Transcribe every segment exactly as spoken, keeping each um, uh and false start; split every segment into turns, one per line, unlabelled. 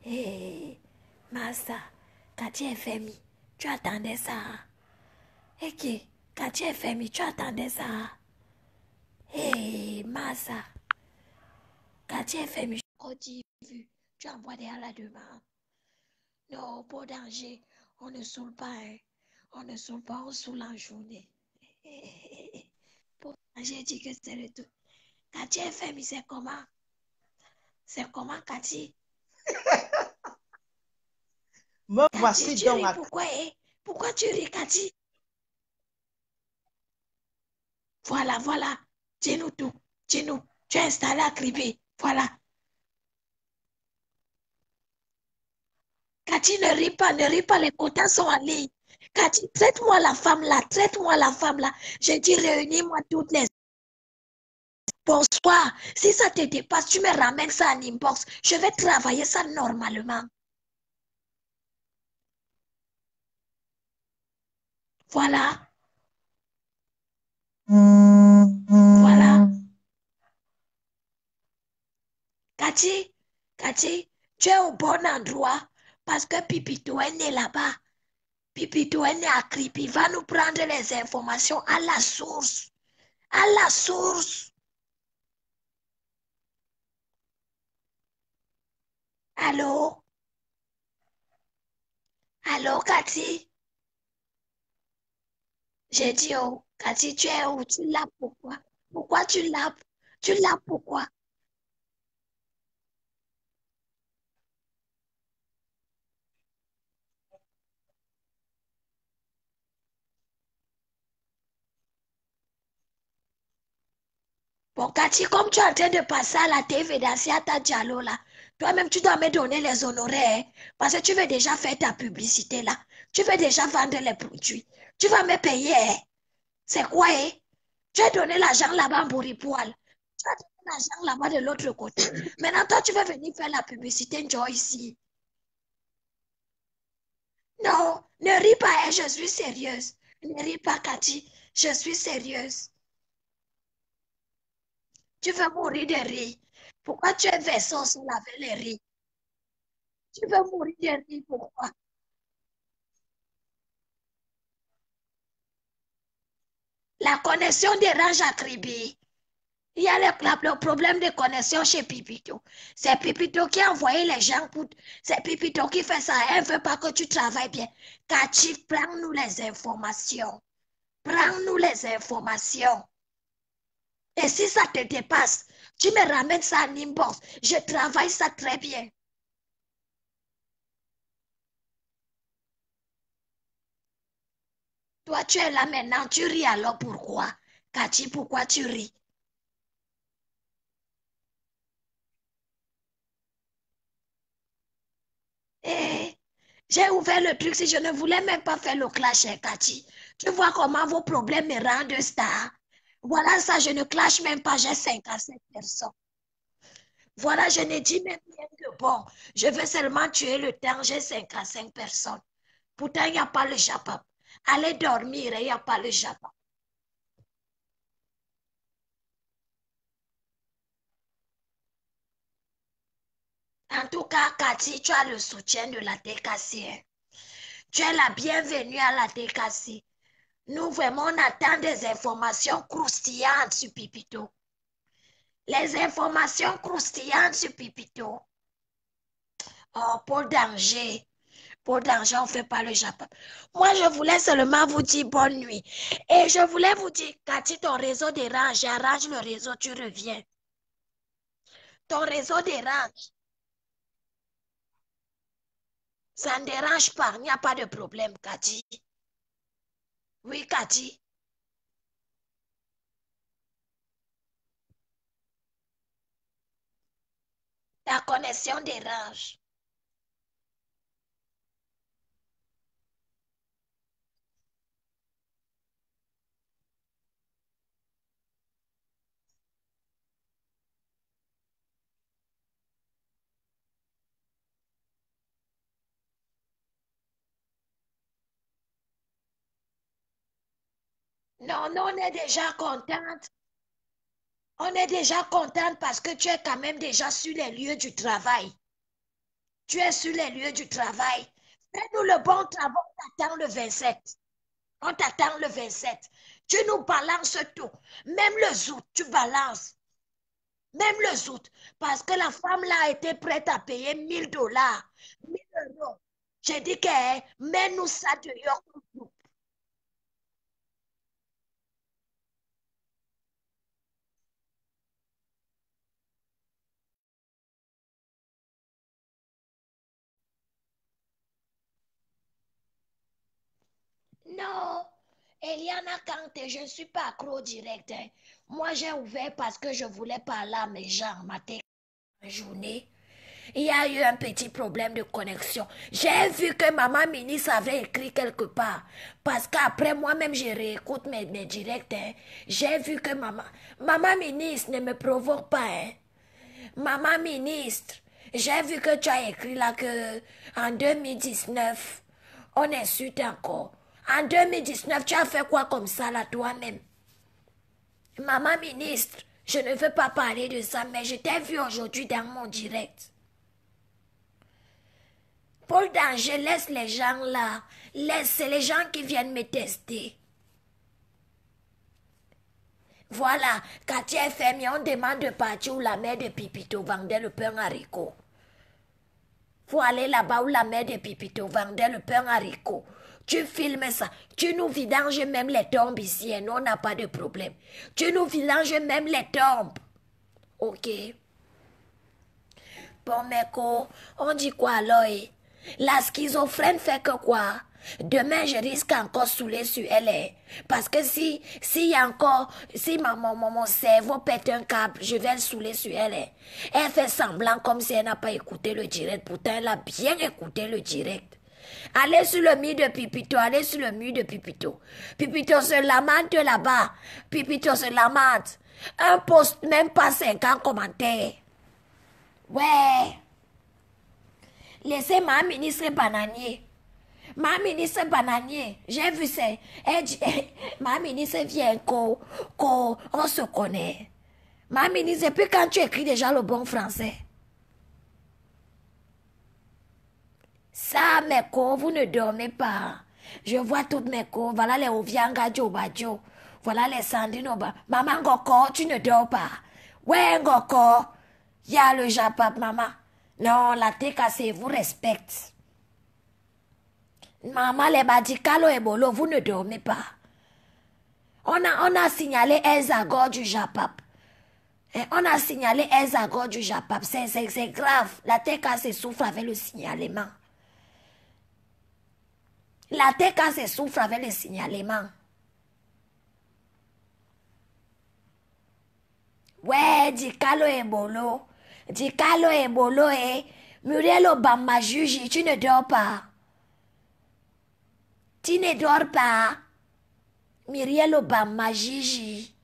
Hé, Massa, quartier F M I, tu attendais ça? Ok, quartier F M I, tu attendais ça? Hé, Massa, quartier F M I, je vu, tu envoies derrière la demande. Non, pas danger, on ne saoule pas, hein. On ne saoule pas, on saoule en journée. Pour danger, dit que c'est le tout. Quartier F M I, c'est comment? C'est comment, Cathy?
Me
Cathy,
voici
tu
donc
ris,
à...
pourquoi, hein? Pourquoi tu ris, Cathy? Voilà, voilà. Dis-nous tout. Dis-nous. Tu es installé à Cribé. Voilà. Cathy, ne ris pas, ne ris pas, les quotas sont en ligne. Cathy, traite-moi la femme là, traite-moi la femme là. Je dis réunis-moi toutes les... Bonsoir. Si ça te dépasse, tu me ramènes ça en inbox. Je vais travailler ça normalement. Voilà. Voilà. Cathy, Cathy, tu es au bon endroit parce que Pipito est né là-bas. Pipito est né à Kripi. Va nous prendre les informations à la source. À la source. Allô? Allô, Cathy? J'ai dit, oh, Cathy, tu es où? Tu l'as pourquoi? Pourquoi tu l'as? Tu l'as pourquoi? Bon, Cathy, comme tu es en train de passer à la T V d'Asiata Diallo, là, toi-même, tu dois me donner les honoraires, hein, parce que tu veux déjà faire ta publicité, là. Tu veux déjà vendre les produits. Tu vas me payer, hein. C'est quoi, hein? Tu as donné l'argent là-bas en bourripoil. Tu as donné l'argent là-bas de l'autre côté. Maintenant, toi, tu veux venir faire la publicité, Joe, ici. Non, ne ris pas, hein, je suis sérieuse. Ne ris pas, Cathy, je suis sérieuse. Tu veux mourir de rire. Pourquoi tu es vaisseau sur la les Tu veux mourir de rire, pourquoi? La connexion dérange à Kribi. Il y a le, le problème de connexion chez Pipito. C'est Pipito qui a envoyé les gens pour... C'est Pipito qui fait ça. Elle ne veut pas que tu travailles bien. Cathy, prends-nous les informations. Prends-nous les informations. Et si ça te dépasse, tu me ramènes ça en inbox. Je travaille ça très bien. Toi, tu es là maintenant, tu ris alors pourquoi? Cathy, pourquoi tu ris? Eh, j'ai ouvert le truc si je ne voulais même pas faire le clash, hein, Cathy. Tu vois comment vos problèmes me rendent star. Voilà ça, je ne clash même pas, j'ai cinquante-sept personnes. Voilà, je ne dis même rien que bon, je veux seulement tuer le temps, j'ai cinquante-cinq personnes. Pourtant, il n'y a pas le Japon. Allez dormir, il n'y a pas le Japon. En tout cas, Cathy, tu as le soutien de la T K C, hein. Tu es la bienvenue à la T K C. Nous, vraiment, on attend des informations croustillantes sur Pipito. Les informations croustillantes sur Pipito. Oh, pour danger. Pour danger, on ne fait pas le Japon. Moi, je voulais seulement vous dire bonne nuit. Et je voulais vous dire, Cathy, ton réseau dérange. J'arrange le réseau, tu reviens. Ton réseau dérange. Ça ne dérange pas. Il n'y a pas de problème, Cathy. Oui, Cathy. Ta connexion dérange. Non, non, on est déjà contente. On est déjà contente parce que tu es quand même déjà sur les lieux du travail. Tu es sur les lieux du travail. Fais-nous le bon travail, on t'attend le vingt-sept. On t'attend le vingt-sept. Tu nous balances tout. Même le zout, tu balances. Même le zout. Parce que la femme là était prête à payer mille dollars. mille euros. J'ai dit que mets-nous ça dehors. Non, Eliana Kante, je ne suis pas accro direct. Hein. Moi, j'ai ouvert parce que je voulais parler à mes gens matin, journée. Il y a eu un petit problème de connexion. J'ai vu que maman ministre avait écrit quelque part. Parce qu'après moi-même, je réécoute mes, mes directs. Hein. J'ai vu que maman... Maman ministre ne me provoque pas. Hein. Maman ministre, j'ai vu que tu as écrit là que en deux mille dix-neuf, on insulte encore. En deux mille dix-neuf, tu as fait quoi comme ça là toi-même? Maman ministre, je ne veux pas parler de ça, mais je t'ai vu aujourd'hui dans mon direct. Paul Danger, laisse les gens là. Laisse, c'est les gens qui viennent me tester. Voilà, quand tu es fermé, on demande de partir où la mère de Pipito vendait le pain haricot. Faut aller là-bas où la mère de Pipito vendait le pain haricot. Tu filmes ça. Tu nous vidanges même les tombes ici et nous, on n'a pas de problème. Tu nous vidanges même les tombes. Ok. Bon, Meko, on dit quoi alors? Eh? La schizophrène fait que quoi? Demain, je risque encore saouler sur elle. Eh? Parce que si, si y a encore, si ma, mon, mon cerveau pète un câble, je vais le saouler sur elle. Eh? Elle fait semblant comme si elle n'a pas écouté le direct. Pourtant, elle a bien écouté le direct. Allez sur le mur de Pipito, allez sur le mur de Pipito. Pipito se lamente là-bas. Pipito se lamente. Un post, même pas cinquante commentaires. Ouais. Laissez ma ministre bananier. Ma ministre bananier, j'ai vu ça. Elle dit, ma ministre vient qu'on, qu'on, on se connaît. Ma ministre, et puis quand tu écris déjà le bon français. Ça, mes co, vous ne dormez pas. Je vois toutes mes co. Voilà les Ovianga Djobadio. Voilà les Sandino. Maman Goko, tu ne dors pas. Ouais, Goko. Il y a le Japap, maman. Non, la T K C vous respecte. Maman, les Badikalo et Bolo, vous ne dormez pas. On a, on a signalé Elzagor du Japap. Et on a signalé Elzagor du Japap. C'est grave. La T K C souffre avec le signalement. La T K C souffre avec le signalement. Ouais, Dikalo et Bolo. Dikalo et Bolo et Muriel Obama juge, tu ne dors pas. Tu ne dors pas. Muriel Obama Gigi.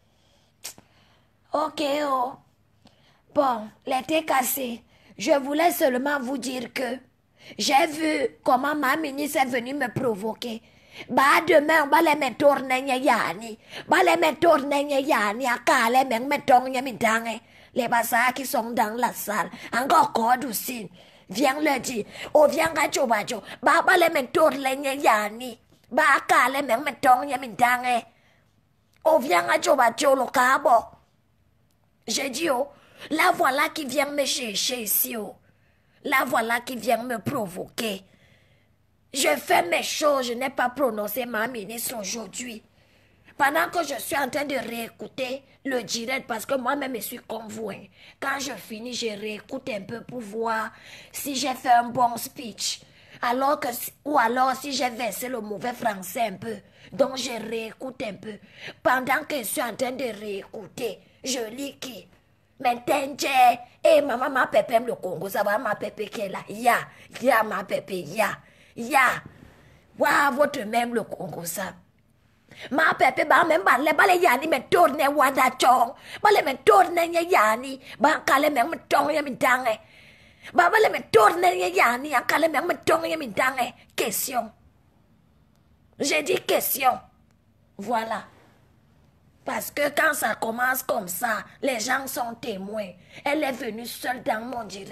Ok, oh. Bon, les T K C, je voulais seulement vous dire que j'ai vu comment ma ministre est venue me provoquer. Bah demain, on va les mettre tourner yani. Bah les mettre tourner yani. Aka les mettre tourner midang. Les bassas qui sont dans la salle. Encore code aussi. Viens le dire. Oh, viens gacho bacho. Bah bah les mettre tourner yani. Bah aka les mettre tourner midang. Oh, viens gacho bacho le cabo. J'ai dit, oh, la voilà qui vient me chercher ici, oh. La voilà qui vient me provoquer. Je fais mes choses, je n'ai pas prononcé ma ministre aujourd'hui. Pendant que je suis en train de réécouter le direct, parce que moi-même je suis comme vous. Hein. Quand je finis, je réécoute un peu pour voir si j'ai fait un bon speech. Alors que, ou alors si j'ai versé le mauvais français un peu. Donc je réécoute un peu. Pendant que je suis en train de réécouter, je lis qui? Maintenant, et maman ma pépé le Congo, ça va ma pépé qui est là. Ya, ya ma pépé, ya, ya. Waouh, votre même le Congo ça. Ma pépé ba même ba le ba le yani me tourne wada chong. Ba le me tourne nya yani. Ba kale me me tong ya mi dange. Ba ba le me tourne nya yani, kale me me tong ya mi dange. Question. J'ai dit question. Voilà. Parce que quand ça commence comme ça, les gens sont témoins. Elle est venue seule dans mon direct.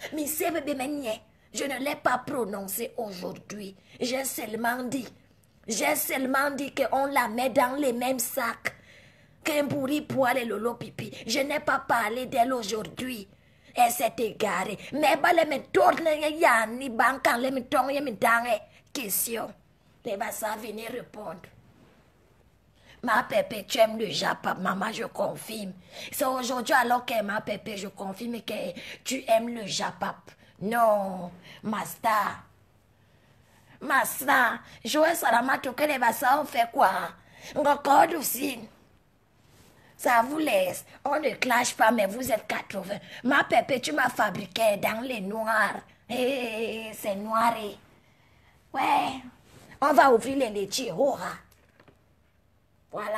Monsieur bébé Ménier, je ne l'ai pas prononcé aujourd'hui. J'ai seulement dit, j'ai seulement dit qu'on la met dans les mêmes sacs qu'un bourri poil et lolo pipi. Je n'ai pas parlé d'elle aujourd'hui. Elle s'est égarée. Mais bah les me tourne ya ni bancan les me tourne me dans question. Les va ça venir répondre. Ma pépé, tu aimes le Japon, maman, je confirme. C'est aujourd'hui alors que ma pépé, je confirme que tu aimes le Japon. Non, ma star. Ma star, Joël Salamato, que les vassals ont fait quoi? Encore aussi. Ça vous laisse. On ne clash pas, mais vous êtes quatre-vingts. Ma pépé, tu m'as fabriqué dans les noirs. Hey, c'est noiré. Ouais. On va ouvrir les laitiers. Oh, voilà.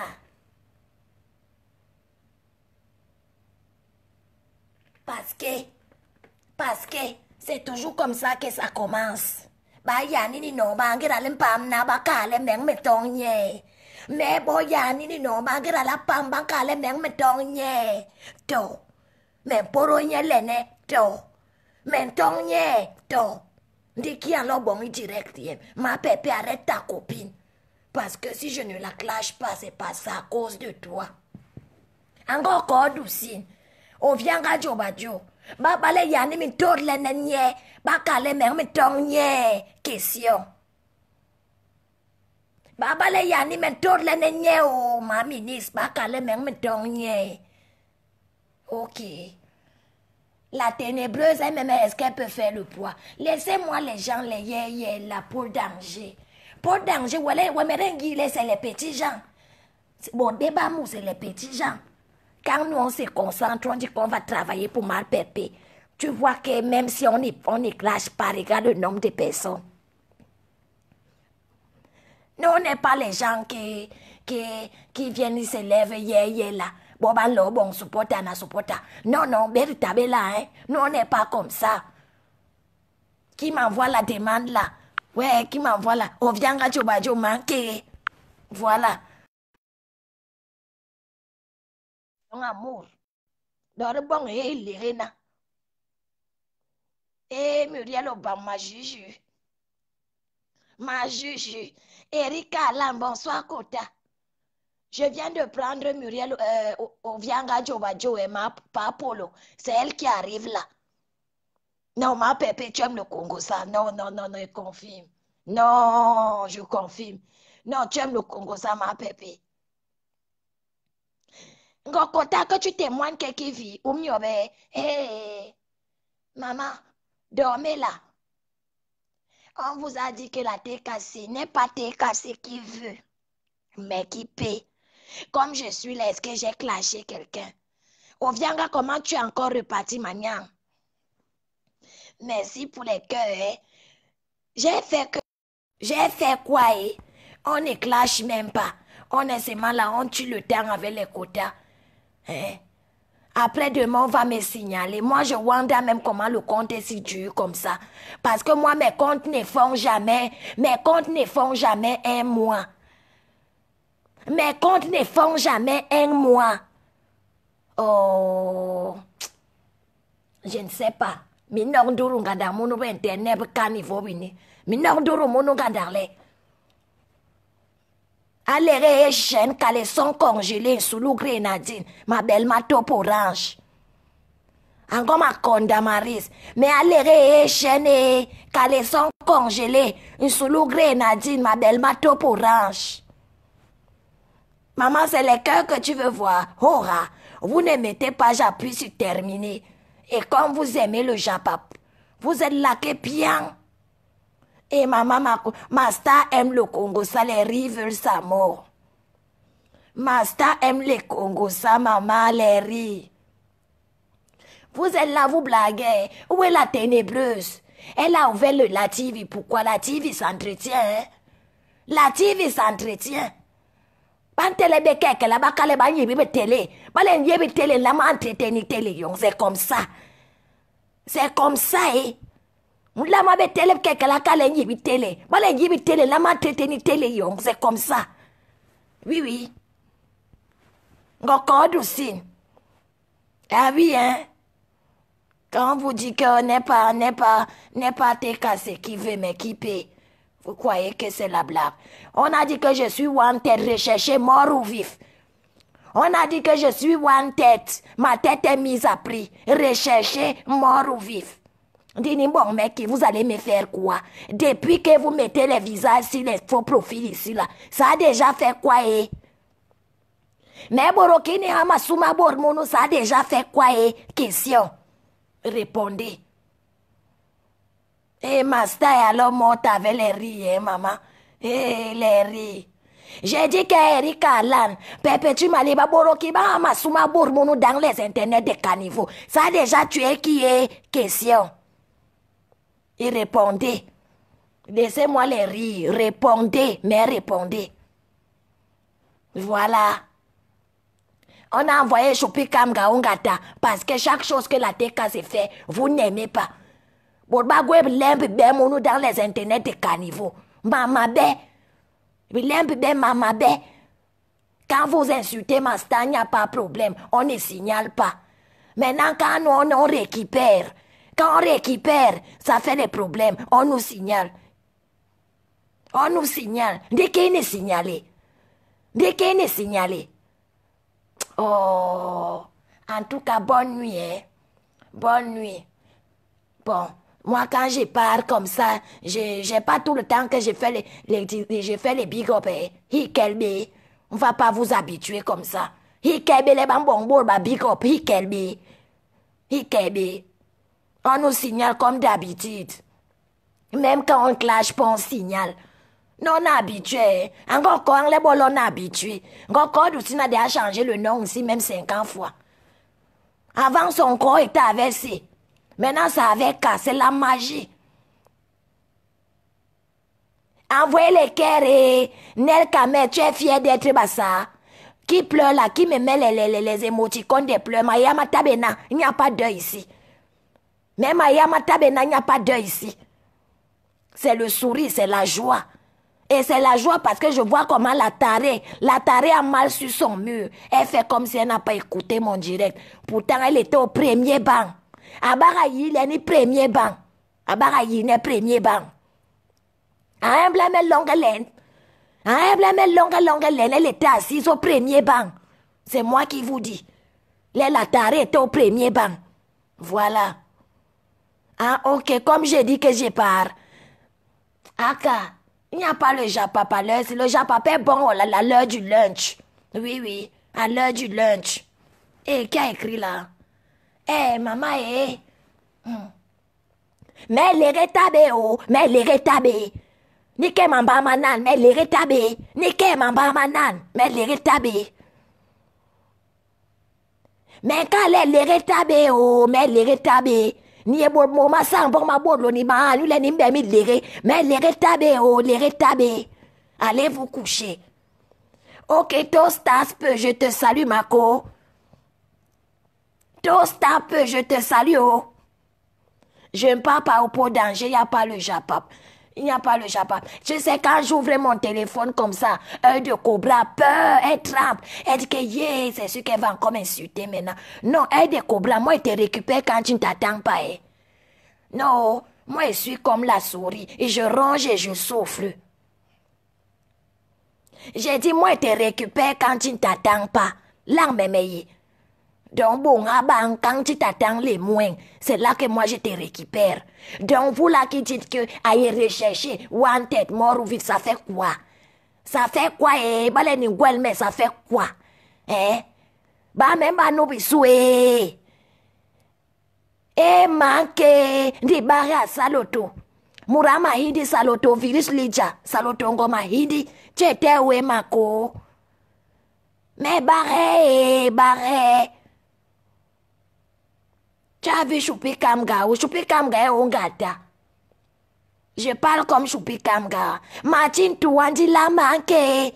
Parce que, parce que, c'est toujours comme ça que ça commence. Bah, yani ni no bangira lempam na bakale meng metonye. Mais bon, yani ni no bangira la pam bakale meng metonye. To. Mais poronye lene, to. Mentonye, to. Dis qui alors bon direct, ma pépé arrête ta copine. Parce que si je ne la clash pas, c'est pas ça à cause de toi. Encore quoi doucine. On vient à Jobajo. Baba le yani mi tord le nenye. Baka le mer mi tonye. Question. Baba le yani mi tord le nenye oh ma ministre. Baka le mer mi tonye. Ok. La ténébreuse, elle même, est-ce qu'elle peut faire le poids? Laissez-moi les gens, les yé là, pour danger. Pour danger, ouais, ouais, mais c'est les petits gens. Bon, débat, nous, c'est les petits gens. Quand nous, on se concentre, on dit qu'on va travailler pour mal pépé. Tu vois que même si on ne on y clash pas, regarde le nombre de personnes. Nous, on n'est pas les gens qui, qui, qui viennent, ils se lèvent, yé, yé, là. Bon, ben, là, bon, supporta, na supporta. Non, non, véritable là, hein. Nous, on n'est pas comme ça. Qui m'envoie la demande là? Ouais, qui m'envoie là? On vient à Jobajo manquer. Voilà. Ton amour. Dans le bon, et l'Irena. Et Muriel Obama, ma juju. Ma juju. Erika Alain, bonsoir, Kota. Je viens de prendre Muriel euh, au Vianga Jobajo et ma Papolo. C'est elle qui arrive là. Non, ma pépé, tu aimes le Congo, ça. Non, non, non, non, je confirme. Non, je confirme. Non, tu aimes le Congo, ça, ma pépé. Ngokota, que tu témoignes quelqu'un vit. Ou mieux, hé, hey, maman, dormez là. On vous a dit que la T K C n'est pas T K C qui veut, mais qui paie. Comme je suis là, est-ce que j'ai clashé quelqu'un? Au Vianga, comment tu es encore reparti, Magnan? Merci pour les cœurs. Hein? J'ai fait que... J'ai fait quoi? Hein? On ne clash même pas. On est seulement là, on tue le temps avec les quotas. Hein? Après demain, on va me signaler. Moi, je wonder même comment le compte est si dur comme ça. Parce que moi, mes comptes ne font jamais... Mes comptes ne font jamais un mois. Mes comptes ne font jamais un mois. Oh... Je ne sais pas. Minor duru ngada munu be internet ka niveau bini. Minor duru munu ngada le. Allez, chaîne caleçon congelé sous l'eau grenadine. Ma belle ma top orange. Encore ma conda maris. Mais allez, chaîne caleçon congelé sous l'eau grenadine. Ma belle ma top orange. Maman, c'est les cœurs que tu veux voir. Hora, vous ne mettez pas j'appuie sur terminer. Et comme vous aimez le Japon, vous êtes là que bien. Et maman, ma, ma star aime le Congo, ça les riz veulent sa mort. Ma star aime le Congo, ça maman les riz. Vous êtes là, vous blaguez. Où est la ténébreuse? Elle a ouvert le, la T V. Pourquoi la T V s'entretient? Hein? La T V s'entretient. Ban télé beke que la bakale ba yibi télé. Balen yibi télé la ma entretenir télé c'est comme ça. C'est comme ça eh. La ma be télé que la kale yibi télé. Balen yibi télé la ma entretenir télé c'est comme ça. Oui oui. Ngoko doucine. Ah oui hein. Quand vous dites que n'est pas, n'est pas, n'est pas T K C qui veut m'équiper, vous croyez que c'est la blague? On a dit que je suis wanted, recherché mort ou vif. On a dit que je suis wanted, ma tête est mise à prix, recherché mort ou vif. Dis-moi, bon mec, vous allez me faire quoi? Depuis que vous mettez les visages sur les faux profils ici, là, ça a déjà fait quoi, eh? Mais Borokini Hamasuma Bormono, ça a déjà fait quoi, eh? Question. Répondez. Eh, Master, alors monte avec les riz, hein, maman? Eh, les riz. J'ai dit qu'Eric Alan, perpétue Maliba Borokiba Hamasuma Bormono dans les internets de caniveaux. Ça a déjà tué qui est? Question. Et répondez. Laissez-moi les rire. Répondez, mais répondez. Voilà. On a envoyé Choupi Kamga Ongata parce que chaque chose que la T K s'est fait, vous n'aimez pas. Borbagwe lembe be mounou dans les internets de caniveaux. Mama be. Lembe be mama be. Quand vous insultez ma star, il n'y a pas de problème. On ne signale pas. Maintenant, quand nous, on, on récupère, quand on récupère, ça fait des problèmes. On nous signale. On nous signale. Dès qu'il est signalé. Dès qu'il est signalé. Oh. En tout cas, bonne nuit. Hein? Bonne nuit. Bon. Moi, quand je pars comme ça, je n'ai pas tout le temps que je fais les, les, je fais les big up. Eh? Hikelbe. On ne va pas vous habituer comme ça. Hikelbe, les bambons, bah big up. Hikelbe. Hikelbe. On nous signale comme d'habitude. Même quand on clash, pas on signale. Non, on est habitué. Encore quand les bolos, on est habitué. Encore quand on a déjà changé le nom aussi, même cinquante fois. Avant, son corps était inversé. Maintenant, ça avait cassé la magie. Envoyez les cœurs et Nel Kamer, tu es fier d'être bassa. Qui pleure là, qui me met les, les, les, les émoticônes des pleurs. Mayama Tabena, il n'y a pas d'œil ici. Même Mayama Tabena, il n'y a pas d'œil ici. C'est le sourire, c'est la joie. Et c'est la joie parce que je vois comment la tarée, la tarée a mal sur son mur. Elle fait comme si elle n'a pas écouté mon direct. Pourtant, elle était au premier banc. Abarayi, il est ni premier banc. Abarayi, il est premier banc. Un blâme longue laine. Un blâme longue longue laine. Elle était assise au premier banc. C'est moi qui vous dis. Là, la tarée était au premier banc. Voilà. Ah, ok, comme j'ai dit que je pars. Aka, il n'y a pas le japapa. Le japapa est bon à l'heure du lunch. Oui, oui, à l'heure du lunch. Et qui a écrit là? Eh, maman, eh. Hmm. Mais les rétabés, oh, mais les rétabés. Nike mamba manan, mais les rétabés. Nike mamba manan, mais les rétabés. Mais quand les les rétabés, oh, mais les rétabés. Ni e bon moma sang bon ma bon ni ma nous les ni mbé mi léré. Mais les rétabés, oh, les rétabés. Allez vous coucher. Ok, Tostas peu, je te salue, Mako. Tostas peu, je te salue, oh. Je ne parle pas au pot danger, il n'y a pas le japap. Il n'y a pas le japap. Je sais, quand j'ouvre mon téléphone comme ça, un de cobra peur, elle tremble. Elle dit que, yeah, c'est sûr qu'elle va encore m'insulter maintenant. Non, un de cobra, moi, il te récupère quand tu ne t'attends pas. Eh. Non, moi, je suis comme la souris. Et je ronge et je souffle. J'ai dit, moi, il te récupère quand tu ne t'attends pas. Là, mémeillé. Donc, bon, quand tu t'attends les moins, c'est là que moi je te récupère. Donc, vous là qui dites que aller rechercher, one tête, mort ou vif, ça fait quoi? Ça fait quoi, eh? Bah, les ningouel, mais ça fait quoi? Eh? Bah, même à nous, bisous, eh? Eh, manque, di barra saloto. Murama hidi saloto, virus lija, saloto ngoma hidi, chete we mako. Mais barré, barré. Tu as vu Choupi Kamga ou Choupi Kamga est Ongata. Je parle comme Choupi Kamga. Martin Touandi l'a manqué.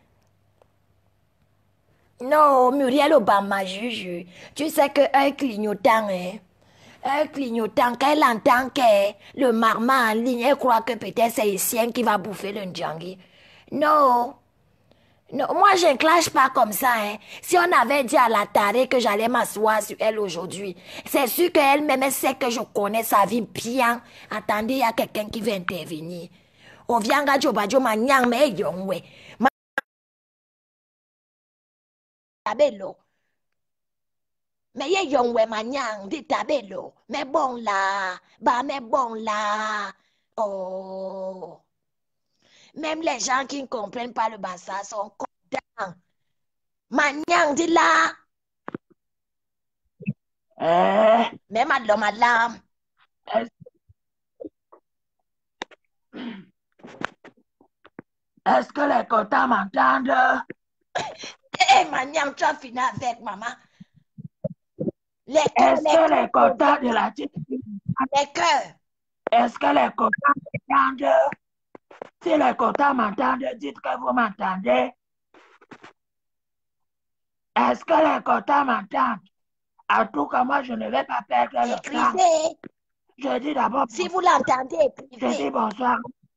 Non, Muriel Obama, juge. Tu sais qu'un clignotant, hein, un clignotant, qu'elle entend que le marmot en ligne, elle croit que peut-être c'est le sien qui va bouffer le Ndjangi. Non. Non, moi, je ne clash pas comme ça, hein. Si on avait dit à la tarée que j'allais m'asseoir sur elle aujourd'hui, c'est sûr qu'elle-même, elle sait que je connais sa vie bien. Attendez, il y a quelqu'un qui veut intervenir. On vient à Jobajo, ma nyang, mais yon, ouais. Ma tabello. Mais y yon, ouais, ma nyang, dit tabello. Mais bon là, bah, mais bon là. Oh. Même les gens qui ne comprennent pas le bassa sont contents. Ma nyang, dit là.
Eh,
Mais madame, madame.
est-ce est-ce que les quotas m'entendent?
Eh, ma nyang, tu as fini avec maman. Les cœurs,
Est-ce
les
que les
cœurs,
quotas de la team,
les cœurs.
est-ce que les quotas m'entendent? Si les quotas m'entendent, dites que vous m'entendez. Est-ce que les quotas m'entendent? En tout cas, moi, je ne vais pas perdre le temps.
Écrivez.
Je dis d'abord,
Si vous l'entendez,
je dis
écrivez.
bonsoir.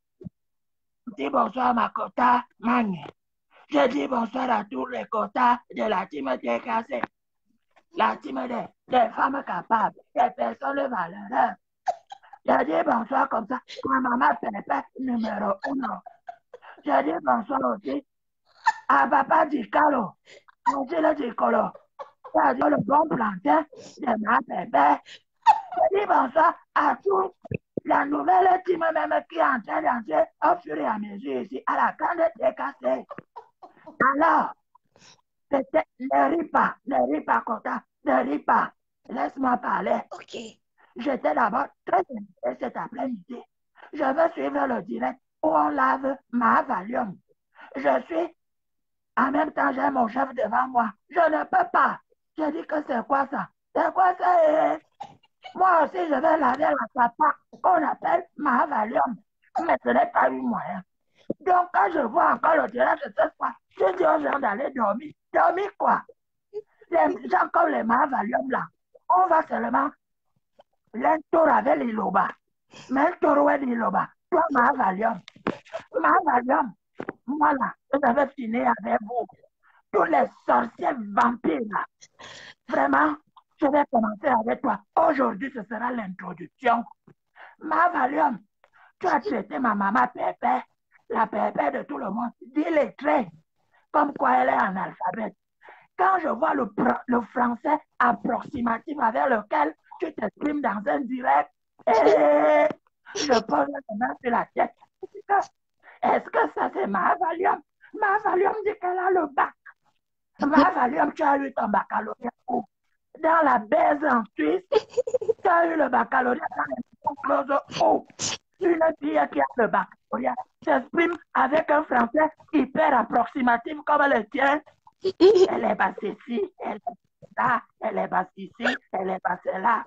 Je dis bonsoir, ma quota, Magne. Je dis bonsoir à tous les quotas de la team T K C. La team des, des femmes capables, des personnes valeureuses. Je dis bonsoir comme ça, ma maman Pépé numéro uno. Je dis bonsoir aussi à papa Dicalo, à Gilles Dicolo, à le bon plantain de ma Pépé. Je dis bonsoir à tous la nouvelle team même qui est en train d'entrer au fur et à mesure ici à la grande T K C. Alors, c'était, ne ris pas, ne ris pas, Kota, ne ris pas. Laisse-moi parler.
Ok.
J'étais d'abord très intéressé cet après-midi. Je veux suivre le direct où on lave ma Valium. Je suis, en même temps, j'ai mon chef devant moi. Je ne peux pas. Je dis que c'est quoi ça? C'est quoi ça? Moi aussi, je vais laver la papa qu'on appelle ma Valium. Mais ce n'est pas eu moyen. Donc, quand je vois encore le direct de cette fois, je dis aux gens d'aller dormir. Dormir quoi? Les gens comme les Mahavalium là, on va seulement l'entour avec l'iloba. Mais l'entour avec l'iloba. Toi, Mahavalium. Mahavalium. Moi là, je vais finir avec vous. Tous les sorciers vampires là. Vraiment, je vais commencer avec toi. Aujourd'hui, ce sera l'introduction. Mahavalium, tu as traité ma maman Pépé, la Pépé de tout le monde. Dis les traits, comme quoi elle est analphabète. Quand je vois le, le français approximatif avec lequel tu t'exprimes dans un direct, et je pose la main sur la tête. Est-ce que ça c'est ma Valium? Ma Valium dit qu'elle a le bac. Ma Valium, tu as eu ton baccalauréat où? Dans la baise en Suisse, tu as eu le baccalauréat dans les closes où? Une fille qui a le baccalauréat s'exprime avec un français hyper approximatif comme le tien. Elle est passée ici, elle est passée là, elle est passée ici, elle est passée là.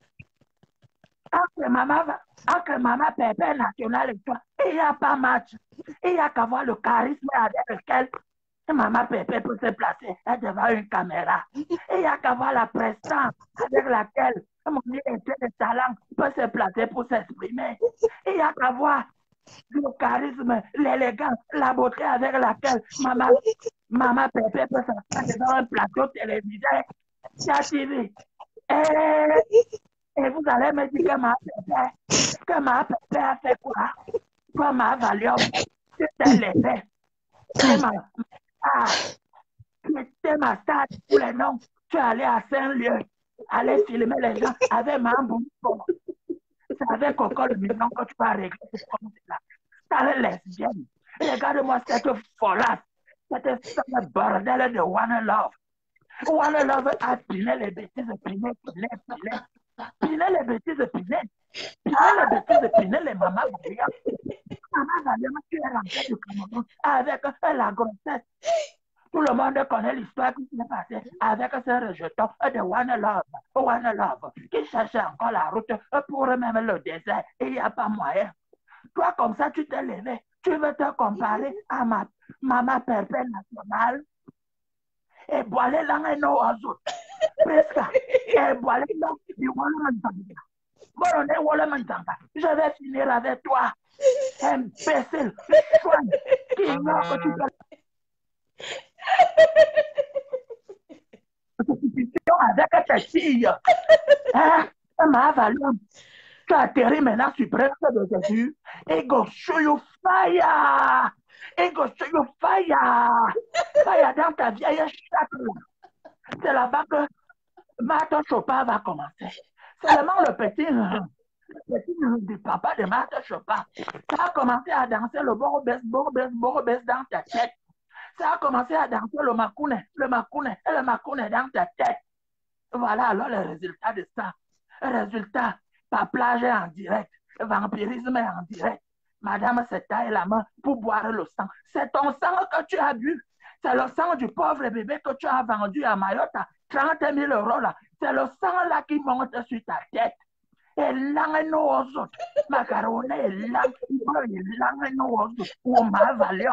Entre maman, entre maman Pépé nationale et toi, il n'y a pas match. Il n'y a qu'à voir le charisme avec lequel maman Pépé peut se placer devant une caméra. Il n'y a qu'à voir la prestance avec laquelle mon directeur de talent peut se placer pour s'exprimer. Il n'y a qu'à voir le charisme, l'élégance, la beauté avec laquelle maman, maman Pépé peut s'asseoir devant un plateau télévisé, T V. Et, et vous allez me dire que ma Pépé, que ma Pépé a fait quoi? Que ma Valium, c'était l'effet. C'est ma star. C'était ma star pour les noms. Tu es allé à Saint-Lieu, aller filmer les gens avec ma bouche. C'est avec encore le million que tu vas régler ce compte-là. T'as les lesbiennes. Regarde-moi cette folasse, cette sale bordel de One Love. One Love a piné les bêtises, piné, piné, piné. Piné les bêtises, piné. Piné les bêtises, piné les mamans Valia. Maman Valia, tu es rentrée du Cameroun avec la grossesse. Tout le monde connaît l'histoire qui s'est passée avec ce rejeton de One Love. One Love qui cherchait encore la route pour même le désert. Et il n'y a pas moyen. Toi, comme ça, tu t'es levé. Tu veux te comparer à ma maman Pépé nationale. Et boiler dans un autre. Presque. Et boiler dans du Wallamansanga. Boroné Wallamansanga. Je vais finir avec toi. Imbécile. Soigne. Qui ignore que tu peux. Suspicion avec tes filles. Hein? Mahavalium. Tu atterris maintenant sur presque de Jésus. Et go show you fire. Et go show you fire. Fire dans ta vieille chatte. C'est là-bas que Martha Chopin va commencer. Seulement le petit, le petit du papa de Martha Chopin, ça a commencé à danser le borobes, borobes, borobes dans ta tête. Ça a commencé à danser le macoune, le macoune et le macoune dans ta tête. Voilà alors le résultat de ça. Le résultat, paplage en direct, vampirisme en direct. Madame se taille la main pour boire le sang. C'est ton sang que tu as bu. C'est le sang du pauvre bébé que tu as vendu à Mayotte à trente mille euros là. C'est le sang là qui monte sur ta tête. Et là, nous autres, macaroni, et là, et là, nous autres, on m'a valu.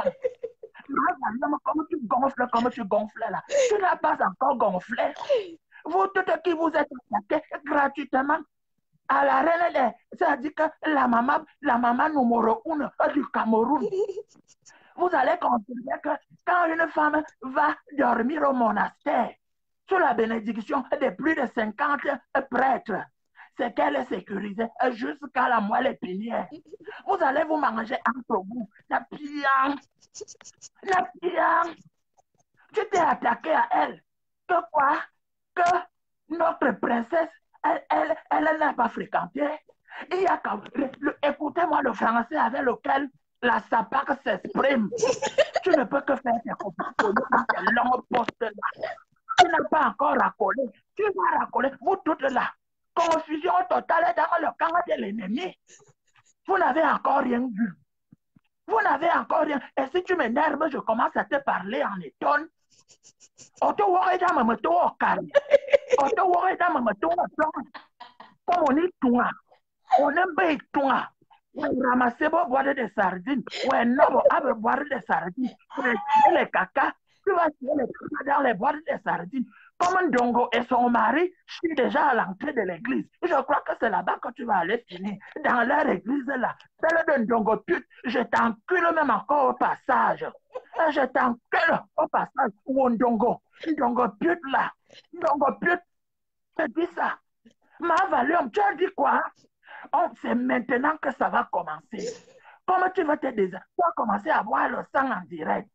Comme tu gonfles, comme tu gonfles là. Tu n'as pas encore gonflé. Vous tous qui vous êtes attaqués gratuitement à la reine des... C'est-à-dire que la maman, la maman numéro une du Cameroun. Vous allez considérer que quand une femme va dormir au monastère, sous la bénédiction de plus de cinquante prêtres, c'est qu'elle est sécurisée jusqu'à la moelle épinière. Vous allez vous manger entre vous. La pian, la pian. Tu t'es attaqué à elle. Que quoi? Que notre princesse, elle, elle, elle n'a pas fréquenté. Il y a écoutez-moi le français avec lequel la SAPAC s'exprime. Tu ne peux que faire tes copains dans tes longues postes-là. Tu n'as pas encore racolé. Tu vas racoler. Vous toutes là. Confusion totale dans le camp de l'ennemi. Vous n'avez encore rien vu. Vous n'avez encore rien. Et si tu m'énerves, je commence à te parler en étonne. On te voit dans ma tour au calme. On te voit dans ma tour au plan. Comme on est toi. On aime bien toi. On ramasse pour boire des sardines. Ouais, non, on va boire des sardines. Tu vas tirer les caca. Tu vas tirer les caca dans les boîtes des sardines. Comme Ndongo et son mari, je suis déjà à l'entrée de l'église. Je crois que c'est là-bas que tu vas aller finir. Dans leur église là. Celle de Ndongo pute, je t'encule même encore au passage. Je t'encule au passage. Ou Ndongo. Ndongo pute là. Ndongo pute. Je dis ça. Mahavalium, tu as dit quoi? Oh, c'est maintenant que ça va commencer. Comment tu vas te déshabiller? Tu vas commencer à boire le sang en direct.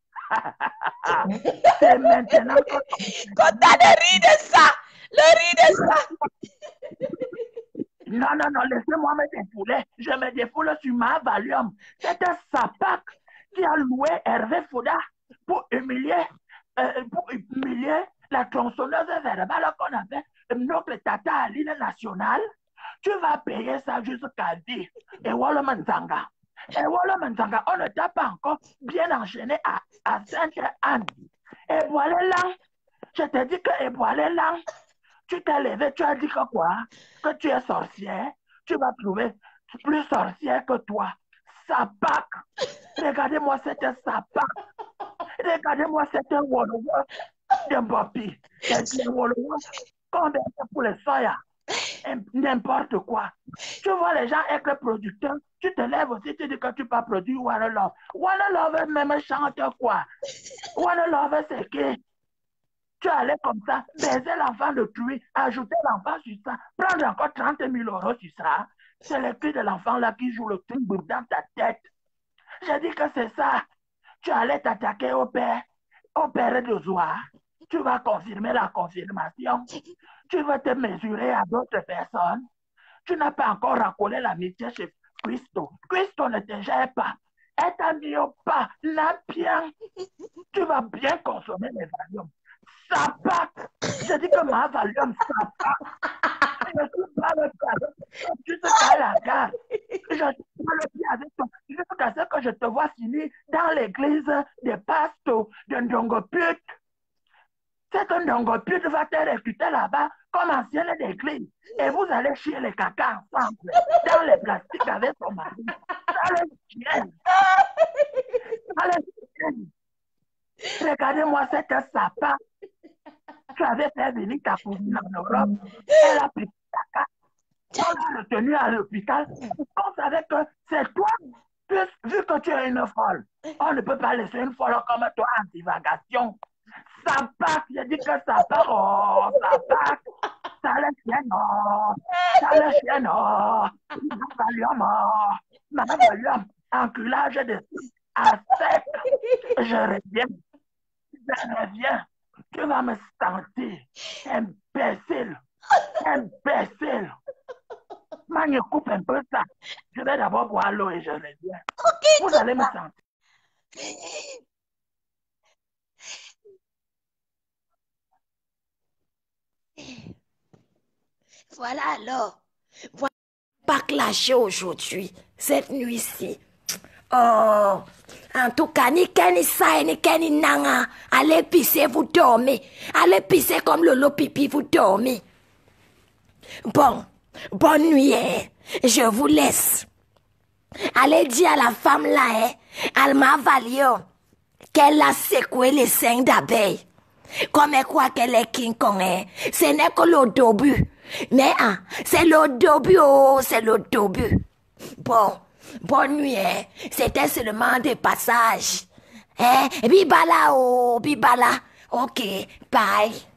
C'est maintenant que...
Content de rire de ça. Le rire de ça.
Non, non, non, laissez-moi me défouler. Je me défoule sur Mahavalium. C'est un SAPAC qui a loué Hervé Fouda pour humilier, euh, pour humilier la tronçonneuse verbale qu'on appelle notre tata à l'île nationale. Tu vas payer ça jusqu'à dire. Et voilà Manzanga. Et voilà Manzanga, on ne t'a pas encore bien enchaîné à, à Sainte-Anne. Et voilà là, je te dis que et voilà là, tu t'es levé, tu as dit que quoi? Que tu es sorcière. Tu vas trouver plus sorcière que toi. Sapak. Regardez-moi cette sapak. Regardez-moi cette wolowo d'un papi. C'est wolowo qu'on donne pour les soya. N'importe quoi. Tu vois les gens être producteurs, tu te lèves aussi, tu dis que tu peux produire One Love. One Love même chante quoi? One Love c'est qui? Tu allais comme ça, baiser l'enfant de tuer, ajouter l'enfant sur ça, prendre encore trente mille euros sur ça. C'est le cri de l'enfant là qui joue le truc dans ta tête. J'ai dit que c'est ça. Tu allais t'attaquer au père, au père de Zoa. Tu vas confirmer la confirmation. Tu vas te mesurer à d'autres personnes. Tu n'as pas encore racolé l'amitié chez Christo. Christo ne te gère pas. Elle t'a mis au pas. La bien. Tu vas bien consommer les valiums. Ça part. Je dis que ma valium, ça part. Je ne suis pas le pied. Tu te fais la garde. Je ne suis pas le pied avec toi. Jusqu'à ce que je te vois finir dans l'église des pastos de Ndongo Pute. C'est que Ndongo Pute va te recruter là-bas comme ancienne d'église. Et vous allez chier les caca ensemble dans les plastiques avec son mari. Dans les chiens. Dans les chiens. Regardez-moi cette sapin. Tu avais fait venir ta cousine en Europe. Elle a pris caca. On l'a retenue à l'hôpital. On savait que c'est toi. Vu que tu es une folle. On ne peut pas laisser une folle comme toi en divagation. ça passe, je dis que ça passe, oh, ça passe. Ça le chien, non. Ça le chien, non. Ma valium, oh. Ma valium, enculage de à sec. Je reviens, je reviens. Tu vas me sentir imbécile, imbécile. Moi, je coupe un peu ça. Je vais d'abord boire l'eau et je reviens.
Ok,
Vous allez me sentir.
Voilà alors. Voilà. Pas clasher aujourd'hui, cette nuit-ci. Oh, en tout cas, ni Kenny Sai, ni Kenny Nanga, allez pisser, vous dormez. Allez pisser comme Lolo Pipi, vous dormez. Bon, bonne nuit, hein. Je vous laisse. Allez dire à la femme là, hein, Alma Valio, qu'elle a secoué les seins d'abeilles. Comme elle croit qu'elle est King Kong, hein. Ce n'est que le début. Mais hein, c'est le début, oh, c'est le début. Bon, bonne nuit, hein. C'était seulement des passages. Hein? Bibala, oh, bibala. Ok, bye.